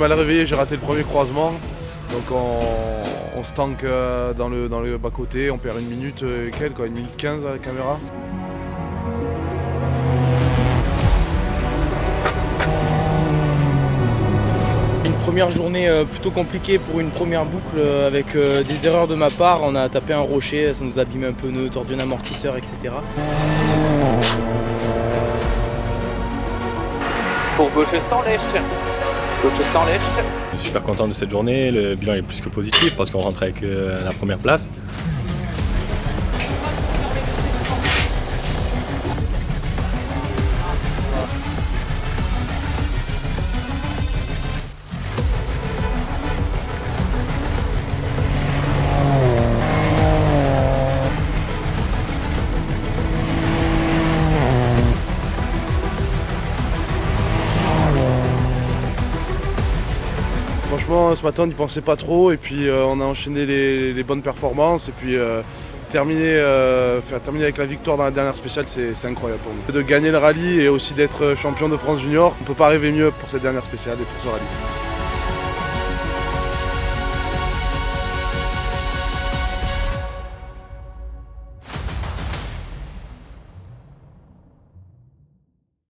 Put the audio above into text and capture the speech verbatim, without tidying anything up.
mal réveillé, j'ai raté le premier croisement. Donc on, on se tanque dans le, dans le bas-côté, on perd une minute et quelques, quoi, une minute quinze à la caméra. Une première journée plutôt compliquée pour une première boucle avec des erreurs de ma part. On a tapé un rocher, ça nous a abîmé un peu pneu, tordu un amortisseur, et cetera. Pour gauche sans lèche. Gauche sans lèche. Je suis super content de cette journée, le bilan est plus que positif parce qu'on rentre avec la première place. Franchement, ce matin, on n'y pensait pas trop et puis euh, on a enchaîné les, les bonnes performances et puis euh, terminer, euh, faire terminer avec la victoire dans la dernière spéciale, c'est incroyable pour nous. De gagner le rallye et aussi d'être champion de France junior, on ne peut pas rêver mieux pour cette dernière spéciale et pour ce rallye.